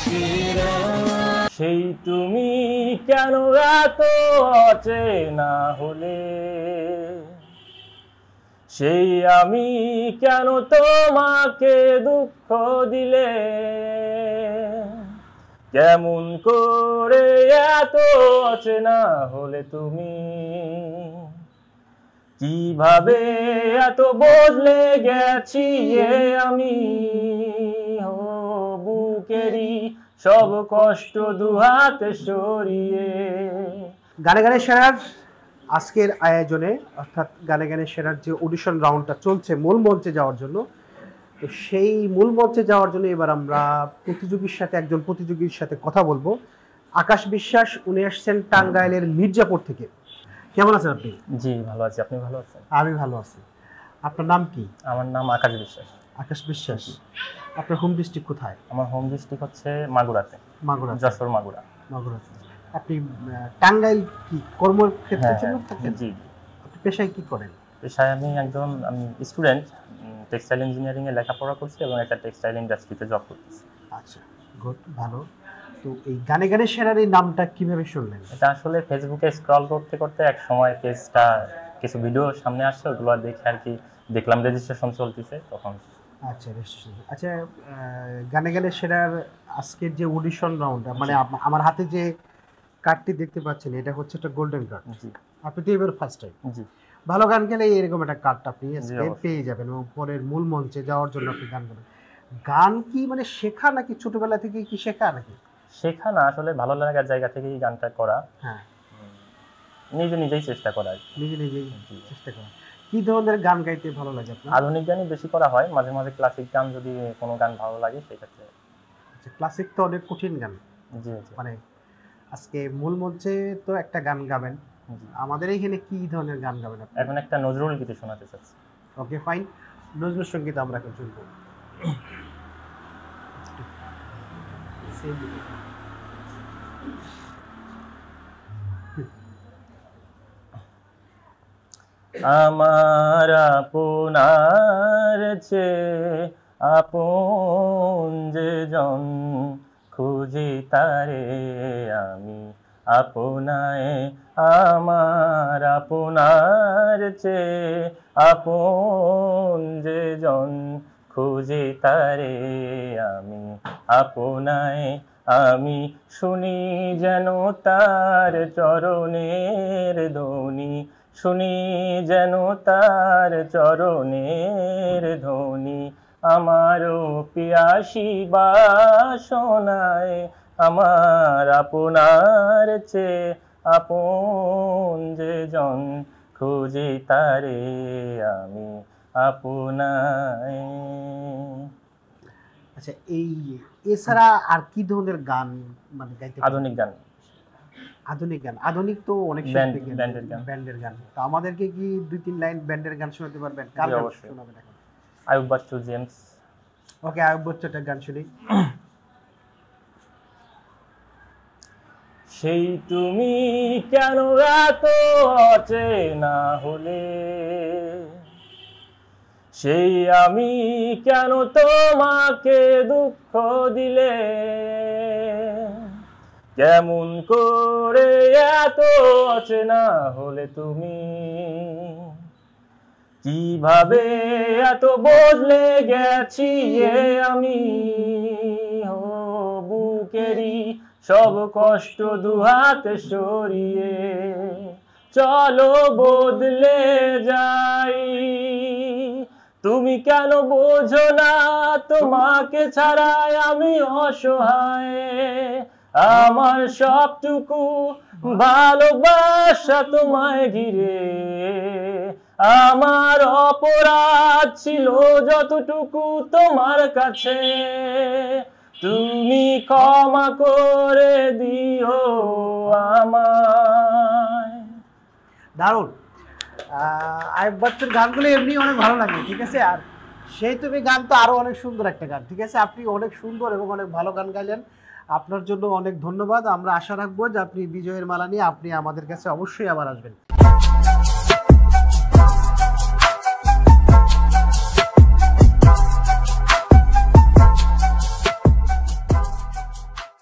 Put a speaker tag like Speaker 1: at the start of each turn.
Speaker 1: সেই তুমি কেন এত অচেনা হলে, সেই আমি কেন তোমাকে দুঃখ দিলে, কেমন করে এত অচেনা হলে তুমি, কিভাবে এত বদলে গেছি আমি, ও বুকেরই সব কষ্ট দুহাতে সরিয়ে।
Speaker 2: গানে গানে সেরার আজকের আয়োজনে অর্থাৎ গানে গানে সেরার যে অডিশন রাউন্ডটা চলছে মূল মঞ্চে যাওয়ার জন্য, তো সেই মূল মঞ্চে যাওয়ার জন্য এবার আমরা একজন প্রতিযোগীর সাথে কথা বলবো। আকাশ বিশ্বাস, উনি আসছেন টাঙ্গাইলের মির্জাপুর থেকে। কেমন আছেন আপনি?
Speaker 1: জি ভালো আছি, আপনি ভালো আছেন?
Speaker 2: আমি ভালো আছি। আপনার নাম কি?
Speaker 1: আমার নাম আকাশ বিশ্বাস।
Speaker 2: আকাশ বিশ্বাস। আপনার হোম ডিস্ট্রিক্ট কোথায়?
Speaker 1: আমার হোম ডিস্ট্রিক্ট হচ্ছে মাগুরাতে।
Speaker 2: মাগুরা,
Speaker 1: যশোর মাগুরা।
Speaker 2: মাগুরাতে। আপনি টাঙ্গাইল কি কর্মক্ষেত্রের জন্য থাকেন?
Speaker 1: জি।
Speaker 2: আপনি পেশায় কি করেন?
Speaker 1: পেশায় আমি স্টুডেন্ট, টেক্সটাইল ইঞ্জিনিয়ারিং এ লেখাপড়া করছি এবং একটা টেক্সটাইল ইন্ডাস্ট্রিতে জব করতেছি।
Speaker 2: আচ্ছা, গুড, ভালো। তো এই গানে গানে সেরার এই নামটা কিভাবে শুনলেন?
Speaker 1: এটা আসলে ফেসবুকে স্ক্রল করতে করতে এক সময় পেজটা কিছু ভিডিও সামনে আসছে, ওগুলো দেখে আর কি দেখলাম রেজিস্ট্রেশন চলতেছে তখন।
Speaker 2: আচ্ছা, রেজিস্ট্রেশন। আচ্ছা, গানে গানে সেরার আজকের যে অডিশন রাউন্ড, মানে আমার হাতে যে কার্ডটি দেখতে পাচ্ছেন এটা হচ্ছে একটা গোল্ডেন কার্ড।
Speaker 1: জি।
Speaker 2: আপনি তো এবার ফার্স্ট টাইম।
Speaker 1: জি।
Speaker 2: ভালো গান গেলে এরকম একটা কার্ডটা আপনি পেয়ে যাবেন এবং পরের মূল মঞ্চে যাওয়ার জন্য আপনি গান গাবেন। গান কি মানে শেখা নাকি ছোটবেলা থেকে কি শেখা নাকি?
Speaker 1: শেখা না, আসলে ভালো লাগার জায়গা থেকেই গানটা করা।
Speaker 2: হ্যাঁ,
Speaker 1: নিজেই চেষ্টা করা।
Speaker 2: নিজেই চেষ্টা করা। কি ধরনের গান গাইতে ভালো লাগে আপনার?
Speaker 1: আধুনিক গানই বেশি করা হয়, মাঝে মাঝে ক্লাসিক গান যদি কোনো গান ভালো লাগে সেক্ষেত্রে।
Speaker 2: আচ্ছা, ক্লাসিক তো অনেক কঠিন গান।
Speaker 1: জি।
Speaker 2: মানে আজকে মূল মঞ্চে তো একটা গান গাবেন, আমাদের এইখানে কি ধরনের গান গাবেন আপনি?
Speaker 1: এখন একটা নজরুল গীতি শোনাতে চাচ্ছি।
Speaker 2: ওকে, ফাইন। নজরুল সঙ্গীত আমরা এখন শুনবো।
Speaker 1: আমার আপনার চেয়ে আপন যে জন, খুঁজি তারে আমি আপনায়। আমার আপনার চেয়ে আপন যে জন, খুঁজি তারে আমি আপনায়। আমি শুনি যেন তার চরণের ধ্বনি, শুনি যেন তার চরণের ধ্বনি, আমারও পিয়াসী বাসনায়। আমার আপনার চেয়ে আপন যে জন, খুঁজি তারে আমি আপনায়।
Speaker 2: আচ্ছা, এছাড়া আর কি ধরনের গান মানে গাইতে?
Speaker 1: আধুনিক গান।
Speaker 2: আধুনিক তো অনেক ব্যান্ডের গান। তো আমাদেরকে কি 2-3 লাইন ব্যান্ডের গান শোনাতে পারবেন? কার গান শোনাবেন এখন?
Speaker 1: আয়ুব বাচ্চু, জেমস।
Speaker 2: ওকে, আয়ুব বাচ্চুর গান শুনি।
Speaker 1: সেই তুমি কেন এত অচেনা হলে, সেই আমি কেন তোমাকে দুঃখ দিলে, কেমন করে এত অচেনা হলে তুমি, কিভাবে এত বদলে গেছি আমি, ও বুকেরই সব কষ্ট দুহাতে সরিয়ে। চলো বদলে যাই, তুমি কেন বোঝো না তোমাকে ছাড়াই আমি অসহায়। আমার সবটুকু ভালোবাসা তোমায় ঘিরে, আমার অপরাধ ছিল যতটুকু তোমার কাছে, তুমি ক্ষমা করে দিও আমায়।
Speaker 2: দারুণ। আয়ুব বাচ্চুর গানগুলো এমনি অনেক ভালো লাগে, ঠিক আছে। আর সেই তুমি গান তো আরো অনেক সুন্দর একটা গান, ঠিক আছে। আপনি অনেক সুন্দর এবং অনেক ভালো গান গাইলেন, আপনার জন্য অনেক ধন্যবাদ। আমরা আশা রাখবো যে আপনি বিজয়ের মালা নিয়ে আপনি আমাদের কাছে অবশ্যই আবার আসবেন।